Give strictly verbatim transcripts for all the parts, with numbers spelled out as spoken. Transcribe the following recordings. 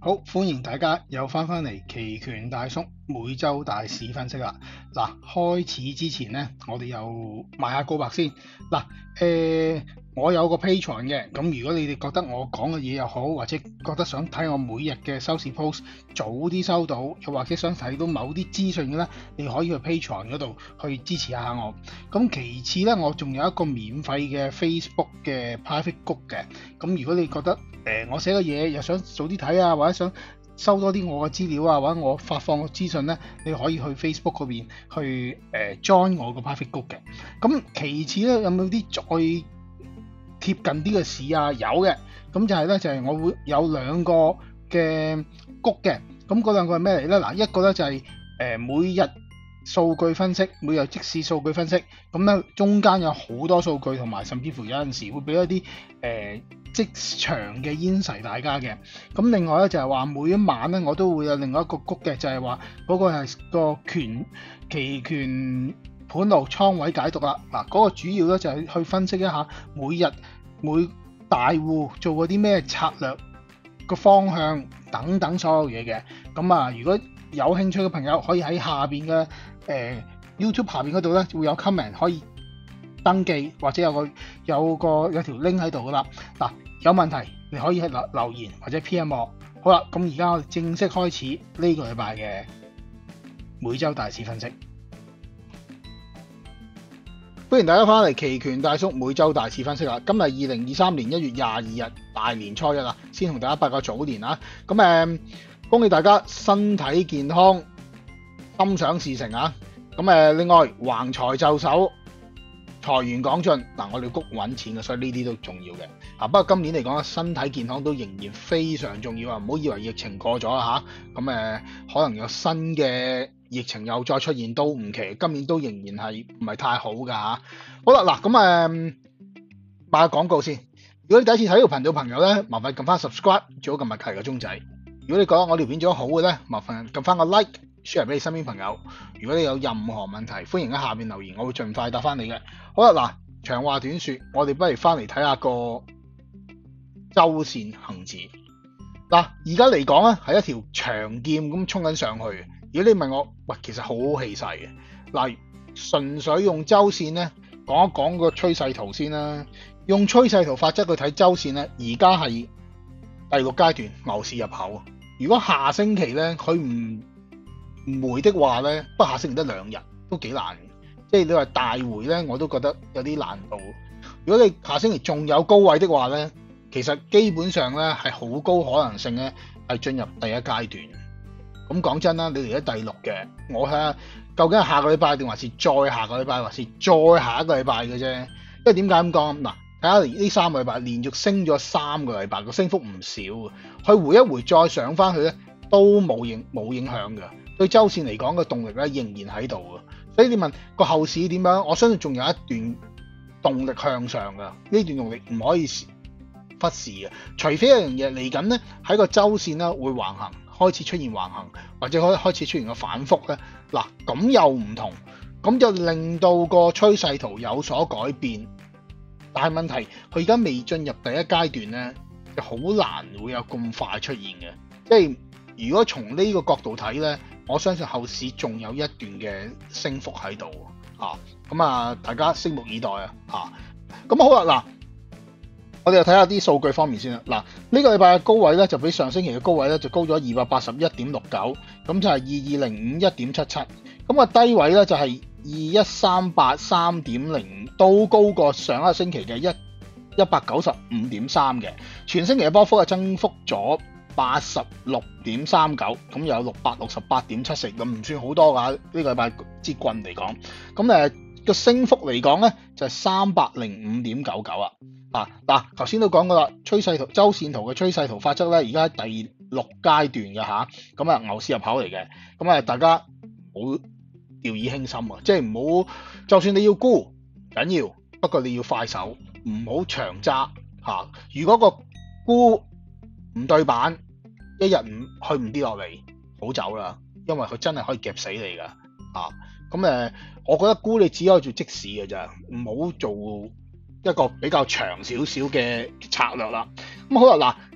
好，歡迎大家又翻返嚟期權大叔每週大市分析啦。嗱，開始之前咧，我哋又賣下告白先。嗱，誒、我有個 Patreon 嘅，咁如果你哋覺得我講嘅嘢又好，或者覺得想睇我每日嘅收市 post 早啲收到，又或者想睇到某啲資訊嘅咧，你可以去 Patreon 嗰度去支持下我。咁其次咧，我仲有一個免費嘅 Facebook 嘅 private group 嘅。咁如果你覺得誒、呃、我寫嘅嘢又想早啲睇啊，或者想收多啲我嘅資料啊，或者我發放嘅資訊咧，你可以去 Facebook 嗰邊去誒、呃、join 我個 private group 嘅。咁其次咧，有冇啲再貼近啲嘅市啊？有嘅，咁就係咧，就係、是、我會有兩個嘅 group 嘅。咁嗰兩個係咩嚟咧？嗱，一個咧就係、是、誒、呃、每日數據分析，每日即時數據分析，咁咧中間有好多數據，同埋甚至乎有陣時會俾一啲誒、呃、即場嘅 insight 大家嘅。咁另外咧就係話每一晚咧我都會有另外一個谷嘅，就係話嗰個係個權期權盤路倉位解讀啦。嗱，嗰個主要咧就係去分析一下每日每大戶做過啲咩策略個方向等等所有嘢嘅。咁啊，如果有興趣嘅朋友可以喺下邊嘅誒 YouTube 下邊嗰度咧會有 comment 可以登記，或者有個有個有條 link 喺度噶啦。嗱，有問題你可以喺留留言或者 P M 我。好啦，咁而家我哋正式開始呢個禮拜嘅每週大市分析。歡迎大家翻嚟期權大叔每週大市分析啦！今日二零二三年一月廿二日大年初一啦，先同大家拜個早年啊！咁誒、嗯，恭喜大家身體健康，心想事成啊！咁誒，另外橫財就手，財源廣進嗱，我哋谷揾錢嘅，所以呢啲都重要嘅。啊，不過今年嚟講，身體健康都仍然非常重要啊！唔好以為疫情過咗啦嚇，咁誒可能有新嘅疫情又再出現都唔奇，今年都仍然係唔係太好㗎嚇。好啦，嗱咁誒賣下廣告先。如果你第一次睇呢個頻道朋友咧，麻煩撳翻 subscribe，最好撳埋隔離個鐘仔。如果你覺得我條片做得好嘅咧，麻煩撳翻個 like，share 俾你身邊朋友。如果你有任何問題，歡迎喺下邊留言，我會盡快答翻你嘅。好啦，嗱長話短説，我哋不如翻嚟睇下個週線恆指。嗱，而家嚟講咧係一條長劍咁衝緊上去。如果你問我，喂，其實好好氣勢嘅。嗱，純粹用週線咧，講一講個趨勢圖先啦。用趨勢圖法則去睇週線咧，而家係第六階段牛市入口。如果下星期咧佢唔唔回的話咧，不過下星期得兩日都幾難。即係你話大回咧，我都覺得有啲難度。如果你下星期仲有高位的話咧，其實基本上咧係好高可能性咧係進入第一階段。咁講真啦，你嚟咗第六嘅，我睇下究竟係下個禮拜定還是再下個禮拜，還是再下一個禮拜嘅啫。因為點解咁講？嗱，睇下呢三個禮拜連續升咗三個禮拜，個升幅唔少嘅。佢回一回再上翻去咧，都冇影冇影響嘅。對週線嚟講嘅動力咧仍然喺度嘅。所以你問個後市點樣？我相信仲有一段動力向上嘅。呢段動力唔可以忽視嘅。除非一樣嘢嚟緊咧喺個週線咧會橫行。開始出現橫行，或者開開始出現個反覆咧，嗱咁又唔同，咁就令到個趨勢圖有所改變。但係問題，佢而家未進入第一階段咧，就好難會有咁快出現嘅。即係如果從呢個角度睇咧，我相信後市仲有一段嘅升幅喺度嚇。咁啊，大家拭目以待啊嚇。咁好啦，嗱。我哋又睇下啲數據方面先啦。嗱，呢個禮拜嘅高位咧就比上星期嘅高位咧就高咗二百八十一點六九，咁就係二二零五一點七七。咁啊低位咧就係二一三八三點零，都高過上一個星期嘅一一百九十五點三嘅。全星期嘅波幅係增幅咗八十六點三九，咁有六百六十八點七四，咁唔算好多㗎。呢個禮拜支棍嚟講，咁誒個升幅嚟講咧就係三百零五點九九啊。啊嗱，頭先都講過啦，趨勢圖週線圖嘅趨勢圖法則咧，而家喺第六階段嘅吓，咁啊牛市入口嚟嘅，咁啊大家唔好掉以輕心啊，即係唔好，就算你要沽緊要，不過你要快手，唔好長揸吓。如果個沽唔對版，一日唔去唔跌落嚟，好走啦，因為佢真係可以夾死你噶啊。咁誒，我覺得沽你只可以做即時嘅咋，唔好做一個比較長少少嘅策略啦。咁好啦，嗱，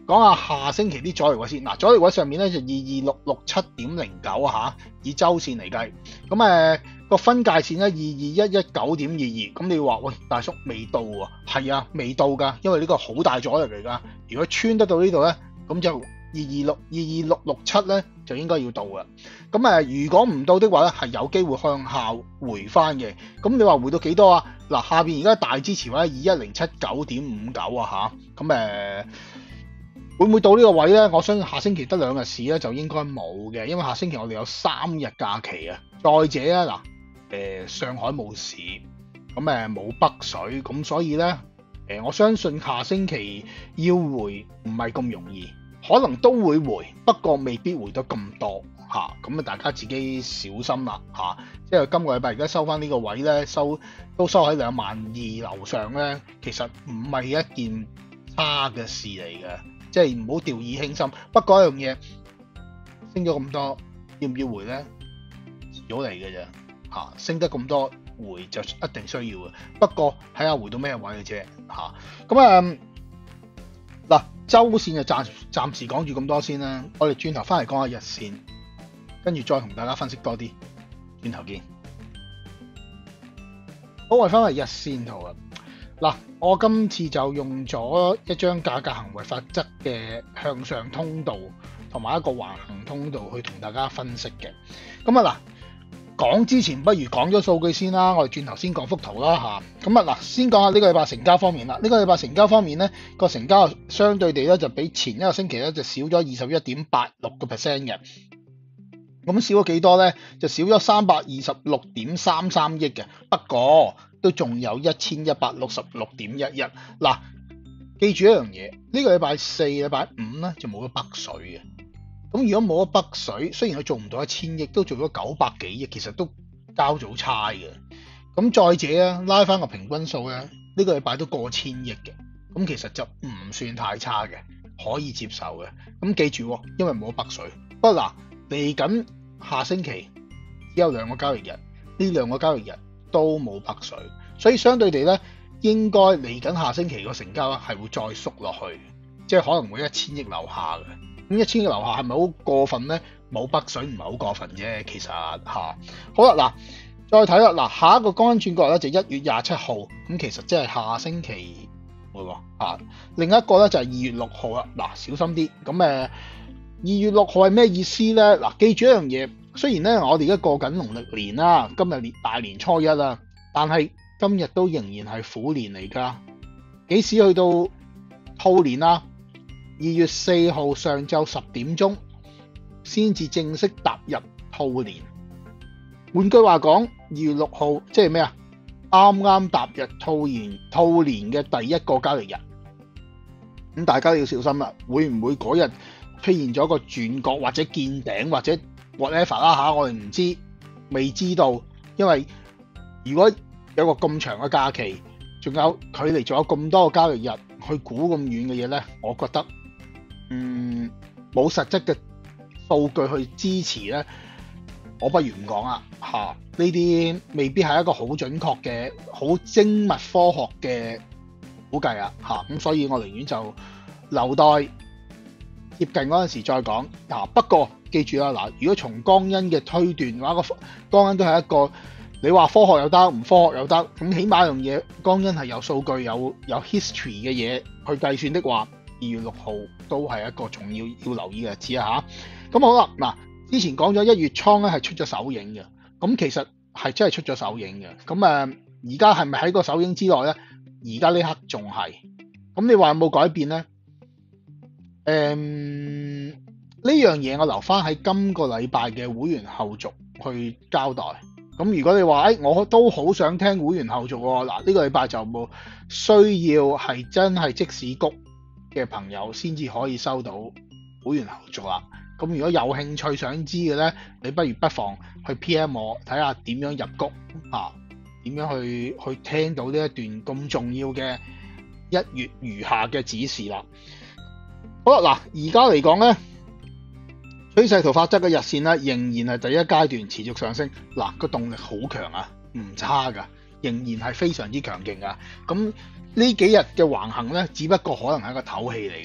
講下下星期啲阻力位先。嗱，阻力位上面咧就二二六六七點零九嚇，以周線嚟計。咁誒個分界線咧二二一一九點二二。咁你話喂，大叔未到喎？係啊，未到㗎，因為呢個好大阻力嚟㗎。如果穿得到呢度咧，咁就二二六二二六六七咧就應該要到㗎。咁誒如果唔到的話咧，係有機會向下回翻嘅。咁你話回到幾多啊？嗱，下邊而家大支持位二一零七九點五九啊嚇。咁誒。會唔會到呢個位咧？我相信下星期得兩日市咧，就應該冇嘅，因為下星期我哋有三日假期啊。再者啊，嗱，誒上海冇市，咁誒冇北水，咁所以咧，誒我相信下星期要回唔係咁容易，可能都會回，不過未必回得咁多嚇。咁啊，大家自己小心啦嚇。即係今個禮拜而家收翻呢個位咧，收都收喺兩萬二樓上咧，其實唔係一件差嘅事嚟嘅。即係唔好掉以輕心。不過一樣嘢升咗咁多，要唔要回咧？遲早嚟嘅啫嚇，升得咁多回就一定需要嘅。不過睇下回到咩位嘅啫嚇。咁啊嗱，周線就暫暫時講住咁多先啦。我哋轉頭翻嚟講下日線，跟住再同大家分析多啲。轉頭見。好，我哋翻嚟日線圖啊。嗱，我今次就用咗一張價格行為法則嘅向上通道同埋一個橫行通道去同大家分析嘅。咁啊嗱，講之前不如講咗數據先啦，我哋轉頭先講幅圖啦嚇。咁啊嗱，先講下呢個禮拜成交方面啦。呢個禮拜成交方面咧，個成交相對地咧就比前一個星期咧就少咗二十一點八六個 percent 嘅。咁少咗幾多咧？就少咗三百二十六點三三億嘅。不過都仲有一千一百六十六點一一。嗱，記住一樣嘢，呢個禮拜四、禮拜五咧就冇咗北水嘅。咁如果冇咗北水，雖然佢做唔到一千億，都做咗九百幾億，其實都交咗差嘅。咁再者啊，拉翻個平均數咧，呢個禮拜都過千億嘅。咁其實就唔算太差嘅，可以接受嘅。咁記住，因為冇咗北水。不過嗱，嚟緊下星期只有兩個交易日，呢兩個交易日都冇北水，所以相對地咧，應該嚟緊下星期個成交咧係會再縮落去，即係可能會一千億樓下嘅。咁一千億樓下係咪好過分咧？冇北水唔係好過分啫，其實嚇。好啦，嗱，再睇啦，嗱，下一個光陰轉角咧就一月廿七號，咁其實即係下星期會喎嚇。另一個咧就係二月六號啦，嗱，小心啲。咁誒，二月六號係咩意思咧？嗱，記住一樣嘢。雖然咧，我哋而家過緊農曆年啦，今日年大年初一啦，但係今日都仍然係虎年嚟㗎。幾時去到兔年啦？二月四號上晝十點鐘先至正式踏入兔年。換句話講，二月六號即係咩啊？啱啱踏入兔年，兔年嘅第一個交易日。咁大家要小心啦，會唔會嗰日出現咗個轉角或者見頂或者whatever 啦嚇，我哋唔知，未知道，因為如果有個咁長嘅假期，仲有距離仲有咁多個交易日，去估咁遠嘅嘢咧，我覺得嗯冇實質嘅數據去支持咧，我不如唔講啦嚇。呢啲未必係一個好準確嘅、好精密科學嘅估計啊嚇，咁所以我寧願就留待貼近嗰陣時再講嗱。不過記住啦，嗱，如果從江恩嘅推斷嘅話，個江恩都係一個你話科學又得，唔科學又得，咁起碼樣嘢江恩係有數據、有有 history 嘅嘢去計算的話，二月六號都係一個重要要留意嘅日子啊嚇。咁好啦，嗱，之前講咗一月倉咧係出咗手影嘅，咁其實係真係出咗手影嘅。咁誒，而家係咪喺個手影之內咧？而家呢刻仲係。咁你話有冇改變咧？誒、嗯，呢樣嘢我留翻喺今個禮拜嘅會員後續去交代。咁如果你話誒、哎，我都好想聽會員後續喎，嗱，呢個禮拜就冇需要係真係即市谷嘅朋友先至可以收到會員後續啦。咁如果有興趣想知嘅咧，你不如不妨去 P M 我睇下點樣入谷啊，點樣去去聽到呢一段咁重要嘅一月餘下嘅指示啦。好啦，嗱，而家嚟講咧，趨勢圖法則嘅日線咧，仍然係第一階段持續上升，嗱，個動力好強啊，唔差噶，仍然係非常之強勁噶。咁呢幾日嘅橫行咧，只不過可能係一個唞氣嚟㗎咋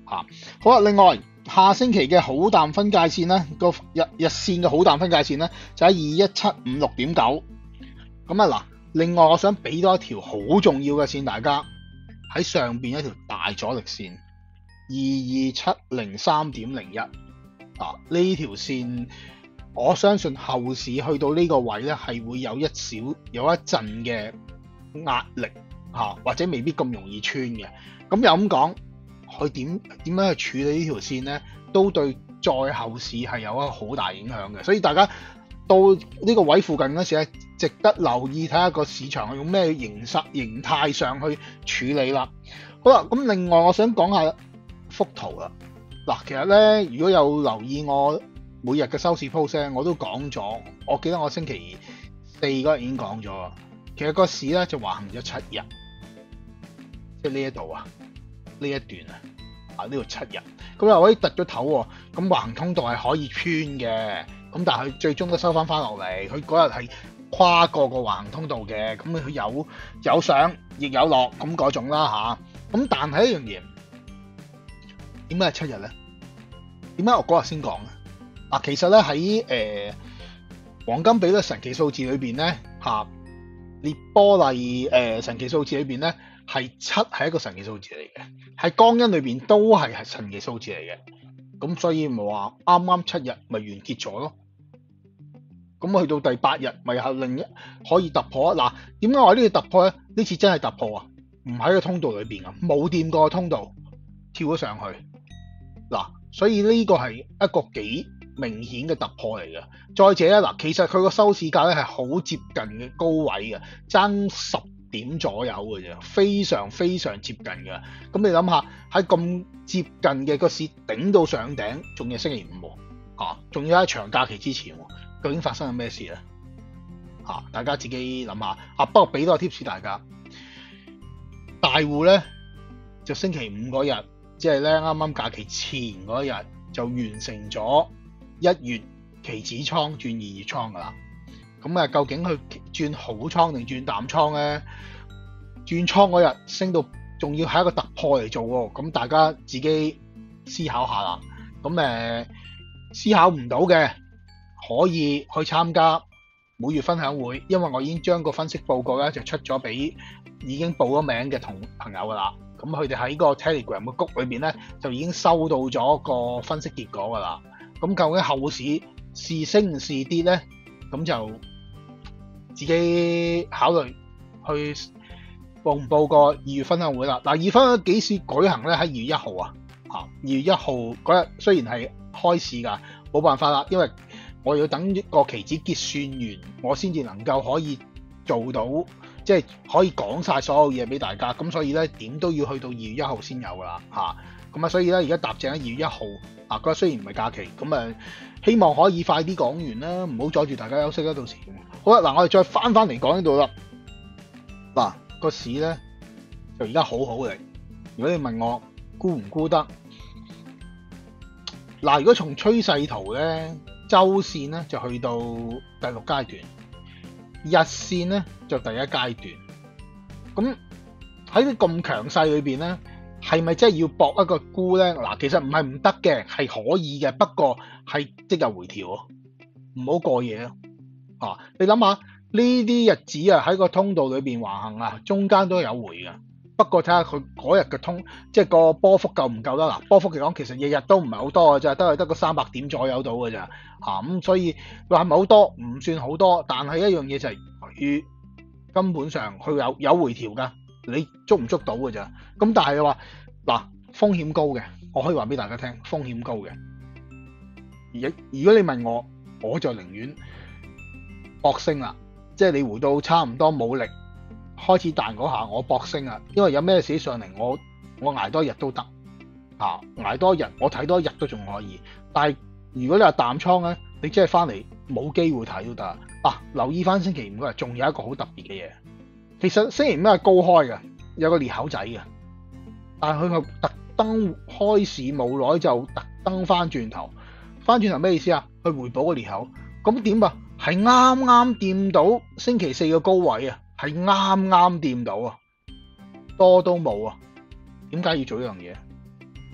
嚇。好啦，另外下星期嘅好淡分界線咧，個日日線嘅好淡分界線咧就喺二一七五六點九。咁啊嗱，另外我想俾多一條好重要嘅線，大家喺上邊一條大阻力線二二七零三點零一啊，呢條線我相信後市去到呢個位咧係會有一小有一陣嘅壓力嚇、啊，或者未必咁容易穿嘅。咁又咁講，佢點點樣去處理呢條線咧，都對再後市係有一個好大影響嘅。所以大家到呢個位附近嗰時咧，值得留意睇下個市場用咩形勢形態上去處理啦。好啦，咁另外我想講下幅圖啦。嗱，其實咧如果有留意我每日嘅收市 post 咧，我都講咗。我記得我星期四嗰日已經講咗。其實個市咧就橫行咗七日，即係呢一度啊，呢一段啊，啊呢度七日，咁又可以突咗頭喎。咁橫行通道係可以穿嘅，咁但係佢最終都收翻翻落嚟。佢嗰日係跨過個橫行通道嘅，咁佢有有上亦有落咁嗰種啦嚇。咁但係一樣嘢，點解係七日咧？點解我嗰日先講咧？嗱，其實咧喺誒黃金比率神奇數字裏邊咧嚇。列波麗誒、呃、神奇數字裏邊咧，係七係一個神奇數字嚟嘅，喺江恩裏邊都係係神奇數字嚟嘅。咁所以咪話啱啱七日咪完結咗咯。咁去到第八日咪係另一可以突破啊！嗱，點解話呢個突破咧？呢次真係突破啊！唔喺個通道裏邊啊，冇掂過通道，跳咗上去。嗱，所以呢個係一個幾明顯嘅突破嚟嘅。再者咧，嗱，其實佢個收市價咧係好接近嘅高位嘅，爭十點左右嘅啫，非常非常接近嘅。咁你諗下，喺咁接近嘅個市頂到上頂，仲要星期五喎，嚇，仲要喺長假期之前喎，究竟發生咗咩事咧？嚇，大家自己諗下。啊，不過俾多個 tips 大家，大戶咧就星期五嗰日，即係咧啱啱假期前嗰日就完成咗一月期指倉轉二月倉噶啦。咁啊，究竟佢轉好倉定轉淡倉咧？轉倉嗰日升到仲要係一個突破嚟做喎，咁大家自己思考下啦。咁誒思考唔到嘅可以去參加每月分享會，因為我已經將個分析報告咧就出咗俾已經報咗名嘅同朋友噶啦。咁佢哋喺個 Telegram 嘅谷裏邊咧就已經收到咗個分析結果噶啦。咁究竟後市是升是跌咧？咁就自己考慮去報唔報個二月分享會啦。嗱，二月分享會幾時舉行咧？喺二月一號啊，嚇！二月一號嗰日雖然係開市㗎，冇辦法啦，因為我要等個期指結算完，我先至能夠可以做到，即係可以講晒所有嘢俾大家。咁所以咧，點都要去到二月一號先有㗎啦，嚇！咁啊，所以咧而家踏正喺二月一號啊，嗰日雖然唔係假期，咁啊希望可以快啲講完啦，唔好阻住大家休息啦，到時。好啦，嗱，我哋再翻翻嚟講呢度啦。嗱，個市咧就而家好好嘅。如果你問我沽唔沽得，嗱，如果從趨勢圖咧，周線咧就去到第六階段，日線咧就第一階段。咁喺啲咁強勢裏邊咧，係咪真係要搏一個沽咧？嗱，其實唔係唔得嘅，係可以嘅，不過係即日回調，唔好過夜啊！啊，你諗下呢啲日子啊，喺個通道裏邊橫行啊，中間都有回嘅。不過睇下佢嗰日嘅通，即係個波幅夠唔夠啦？嗱，波幅嚟講，其實日日都唔係好多嘅啫，都係得個三百點左右到嘅咋嚇。咁所以話係咪好多？唔算好多，但係一樣嘢就係佢根本上佢有有回調㗎，你捉唔捉到嘅咋？咁但係話嗱，風險高嘅，我可以話俾大家聽，風險高嘅。而如果你問我，我就寧願搏升啦，即係你回到差唔多冇力，開始彈嗰下，我搏升啦，因為有咩事上嚟，我我捱多一日都得嚇，捱多一日，我睇多一日都仲可以。但係如果你話淡倉咧，你即係翻嚟冇機會睇都得啊！留意翻星期五嗰日，仲有一個好特別嘅嘢。其實星期五係高開嘅，有個裂口仔嘅，但係佢係特登開市冇耐就特登翻轉頭，翻轉頭咩意思啊？去回補個裂口，咁點啊？係啱啱掂到星期四嘅高位啊，係啱啱掂到啊，多都冇啊。點解要做呢樣嘢？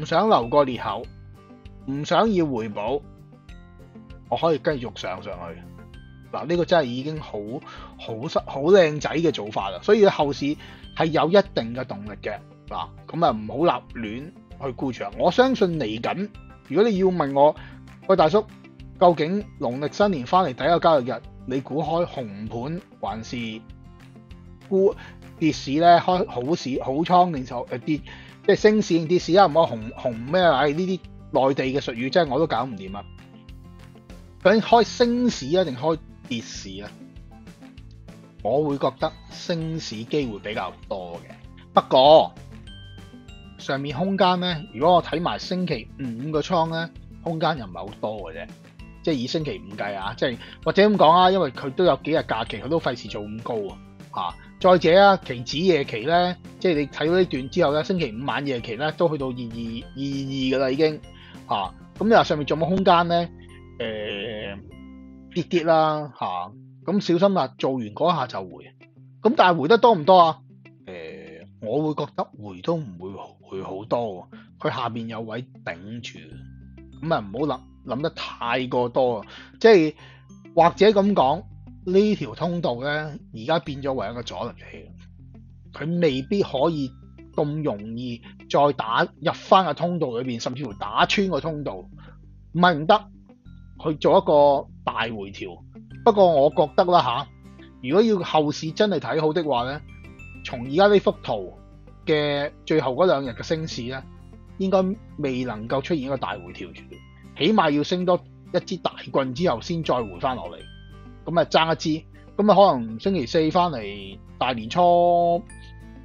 唔想留個裂口，唔想要回補，我可以繼續上上去。嗱，呢個真係已經好好好靚仔嘅做法啦，所以後市係有一定嘅動力嘅。嗱，咁啊唔好立亂去沽住。我相信嚟緊，如果你要問我，喂大叔，究竟農曆新年翻嚟第一個交易日，你估開紅盤還是沽跌市咧？開好市好倉定就誒跌，即係升市定跌市啊？唔好紅紅咩啊？呢啲內地嘅術語真係我都搞唔掂啊！究竟開升市啊定開跌市啊？我會覺得升市機會比較多嘅，不過上面空間咧，如果我睇埋星期五個倉咧，空間又唔係好多嘅啫。即係以星期五計啊，即係或者咁講啊，因為佢都有幾日假期，佢都費事做咁高啊嚇。再者啊，期指夜期咧，即係你睇到呢段之後咧，星期五晚夜期咧都去到二二二二㗎啦已經嚇。咁你話上面仲有冇空間咧？誒、呃、跌跌啦嚇，咁、啊、小心啦，做完嗰下就回。咁但係回得多唔多啊？誒、呃，我會覺得回都唔會回好多，佢下邊有位頂住，咁啊唔好諗。諗得太過多啊！即係或者咁講，呢條通道咧，而家變咗為一個阻力器，佢未必可以咁容易再打入翻個通道裏邊，甚至乎打穿個通道，唔係唔得，去做一個大回調。不過我覺得啦吓，如果要後市真係睇好的話咧，從而家呢幅圖嘅最後嗰兩日嘅升市咧，應該未能夠出現一個大回調住。起碼要升多一支大棍之後，先再回翻落嚟。咁啊爭一支，咁啊可能星期四翻嚟大年初五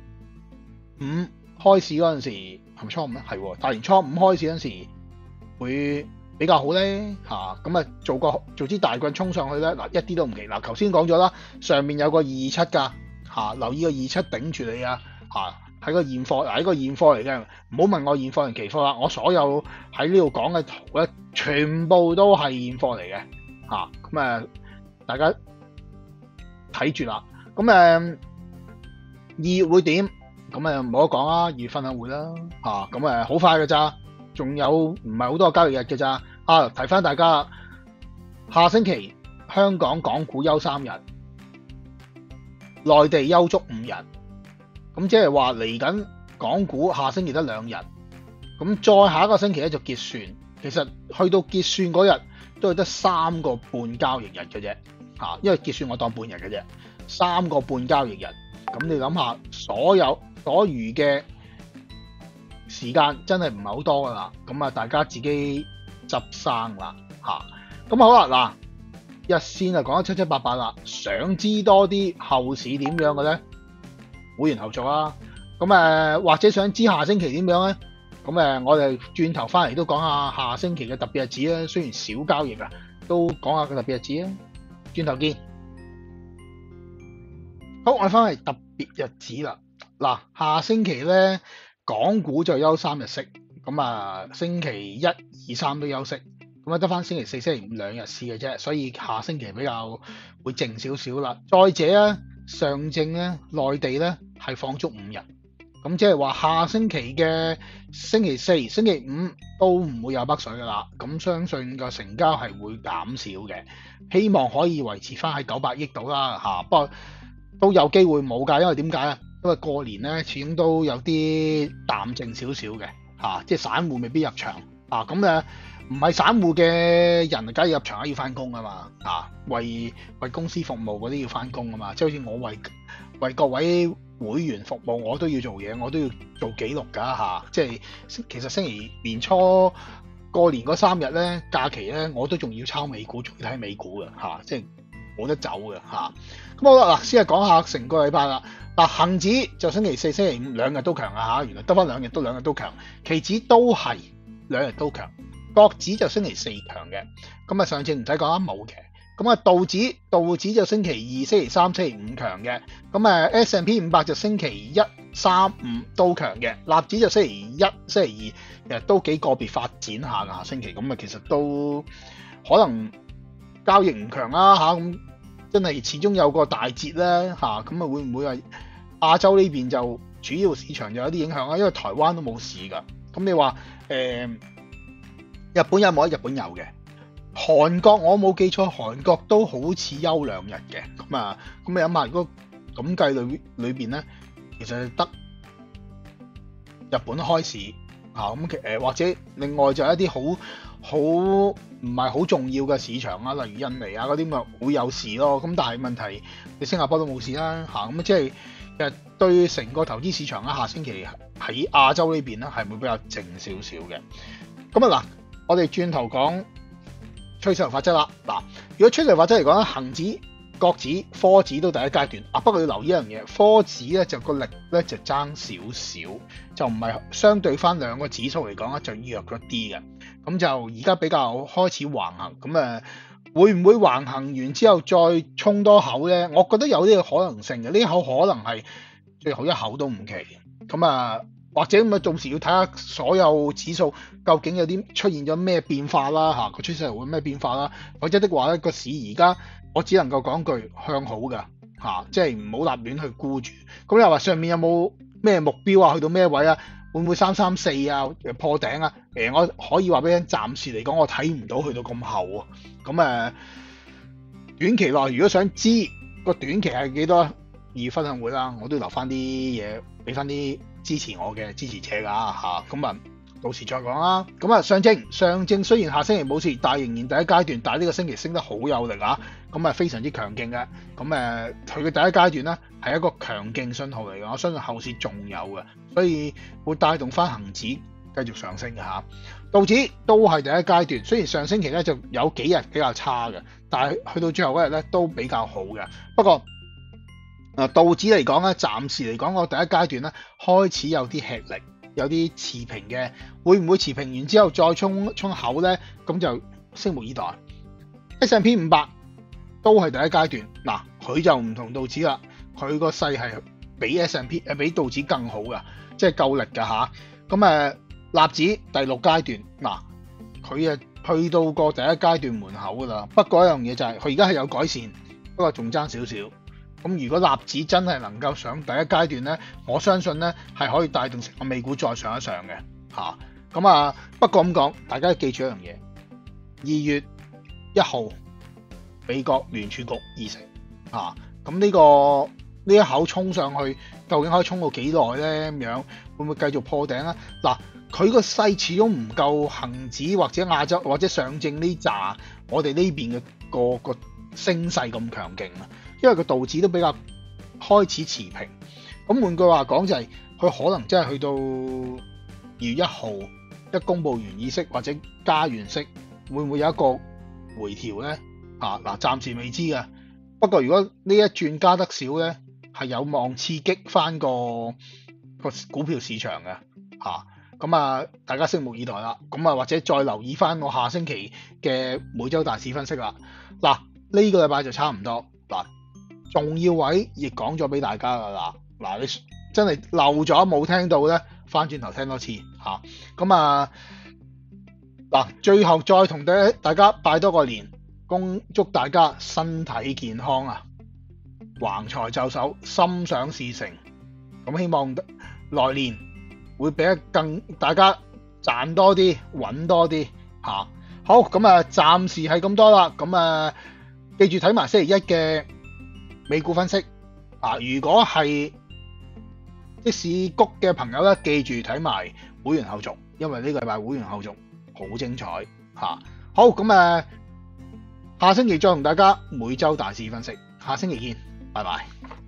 開市嗰陣時，係咪初五咧？係大年初五開市嗰陣時會比較好咧嚇。咁啊做個做支大棍衝上去咧，嗱一啲都唔奇。嗱頭先講咗啦，上面有個二二七㗎嚇，留意個二七頂住你啊嚇。喺個現貨，嗱喺個現貨嚟嘅，唔好問我現貨定期貨啦。我所有喺呢度講嘅圖咧，全部都係現貨嚟嘅，嚇咁啊！大家睇住啦。咁誒二月會點？咁誒唔好講啦，二月份就會啦，嚇咁誒好快嘅咋，仲有唔係好多交易日嘅咋。啊，提翻大家，下星期香港港股休三日，內地休足五日。咁即係話嚟緊港股下星期得兩日，咁再下一個星期咧就結算。其實去到結算嗰日都係得三個半交易日嘅啫，嚇，因為結算我當半日嘅啫，三個半交易日。咁你諗下，所有所餘嘅時間真係唔係好多噶啦。咁啊，大家自己執生啦，嚇。咁好啦，嗱，日線就講得七七八八啦。想知多啲後市點樣嘅咧？會員後續啦，咁誒或者想知下星期點樣咧？咁誒我哋轉頭翻嚟都講下下星期嘅特別日子啦。雖然少交易啊，都講下個特別日子啊。轉頭見。好，我哋翻嚟特別日子啦。嗱，下星期咧港股就休三日息，咁啊星期一、二、三都休息，咁啊得翻星期四、星期五兩日市嘅啫，所以下星期比較會靜少少啦。再者咧，上證咧內地咧係放足五日，咁即係話下星期嘅星期四、星期五都唔會有北水噶啦，咁相信個成交係會減少嘅，希望可以維持翻喺九百億度啦嚇，不過都有機會冇㗎，因為點解啊？因為過年咧始終都有啲淡靜少少嘅嚇，即係散戶未必入場啊，咁誒唔係散戶嘅人梗係入場啦，要翻工啊嘛啊，為為公司服務嗰啲要翻工啊嘛，即係好似我為為各位會員服務，我都要做嘢，我都要做記錄㗎嚇。即係其實星期年初過年嗰三日咧假期咧，我都仲要抄美股，仲要睇美股嘅嚇，即係冇得走嘅嚇。咁好啦，嗱，先係講下成個禮拜啦。嗱，恆指就星期四、星期五兩日都強啊嚇，原來得翻兩日都兩日都強，期指都係兩日都強，國指就星期四強嘅。咁啊上證唔使講啦，冇嘅。咁啊道指道指就星期二、星期三、星期五強嘅。咁啊 S and P 五百就星期一、三、五都強嘅。納指就星期一、星期二，其實都幾個別發展下㗎下星期。咁啊其實都可能交易唔強啦嚇，咁真係始終有個大節咧嚇，咁啊會唔會係亞洲呢邊就主要市場就有啲影響啦？因為台灣都冇市㗎， 咁你話誒、呃、日本有冇？日本有嘅。韓國我冇記錯，韓國都好似休兩日嘅。咁啊，咁你諗下，如果咁計裏裏邊咧，其實得日本開市啊，咁誒或者另外就係一啲好好唔係好重要嘅市場啊，例如印尼啊嗰啲咪會有事咯。咁但係問題你新加坡都冇事啦嚇，咁即係其實對成個投資市場咧，下星期喺亞洲呢邊咧係會比較靜少少嘅。咁啊嗱，我哋轉頭講趨勢法則啦。嗱，如果趨勢法則嚟講咧，恆指、國指、科指都第一階段啊，不過要留意一樣嘢，科指咧就個力咧就爭少少，就唔係相對翻兩個指數嚟講咧就弱咗啲嘅。咁就而家比較開始橫行，咁誒會唔會橫行完之後再衝多口咧？我覺得有呢個可能性嘅，呢口可能係最後一口都唔奇。咁啊，或者咁啊，到時要睇下所有指數究竟有啲出現咗咩變化啦嚇，個趨勢會咩變化啦？或者的話咧，個市而家我只能夠講句向好㗎嚇，即係唔好立亂去沽住。咁又話上面有冇咩目標啊？去到咩位啊？會唔會三三四啊破頂啊？誒、呃，我可以話俾你聽，暫時嚟講我睇唔到去到咁後啊。咁誒，短期內如果想知個短期係幾多，二分享會啦，我都要留翻啲嘢俾翻啲支持我嘅支持者㗎嚇。咁啊，到時再講啦。咁啊，上證上證雖然下星期冇事，但係仍然第一階段，但係呢個星期升得好有力啊。咁啊，非常之強勁嘅。咁誒，佢嘅第一階段咧係一個強勁信號嚟嘅，我相信後市仲有嘅，所以會帶動翻恒指繼續上升嘅嚇。道指都係第一階段，雖然上星期咧就有幾日比較差嘅，但係去到最後嗰日咧都比較好嘅。不過啊，道指嚟講咧，暫時嚟講個第一階段咧開始有啲吃力，有啲持平嘅，會唔會持平完之後再衝衝口咧？咁就拭目以待。S and P 五百都係第一階段，嗱佢就唔同道指啦，佢個勢係比 S and P 誒比道指更好噶，即係夠力噶吓。咁誒，納指第六階段，嗱佢誒去到個第一階段門口噶啦。不過一樣嘢就係佢而家係有改善，不過仲爭少少。咁如果納指真係能夠上第一階段咧，我相信咧係可以帶動成個美股再上一上嘅嚇。咁啊，不過咁講，大家記住一樣嘢，二月一號美國聯儲局議息嚇。咁呢個呢一口衝上去，究竟可以衝到幾耐咧？咁樣會唔會繼續破頂啊？嗱，佢個勢始終唔夠恆指或者亞洲或者上證呢扎我哋呢邊嘅個個升勢咁強勁啊！因為個道指都比較開始持平，咁換句話講就係、是、佢可能真係去到二月一號一公佈完議息或者加完息，會唔會有一個回調咧？啊嗱，暫時未知嘅。不過如果呢一轉加得少咧，係有望刺激翻個個股票市場嘅嚇。咁啊，大家拭目以待啦。咁啊，或者再留意翻我下星期嘅每週大市分析啦。嗱、啊，呢、呢個禮拜就差唔多嗱。重要位亦講咗俾大家噶啦，嗱你真係漏咗冇聽到咧，翻轉頭聽多次嚇。咁啊嗱，最後再同大大家拜多個年，恭祝大家身體健康啊，橫財就手，心想事成。咁希望來年會俾一更大家賺多啲，揾多啲嚇。好，咁啊，暫時係咁多啦。咁啊，記住睇埋星期一嘅美股分析啊！如果係即市谷嘅朋友咧，記住睇埋會員後續，因為呢個禮拜會員後續好精彩嚇、啊。好，咁誒，下星期再同大家每週大市分析，下星期見，拜拜。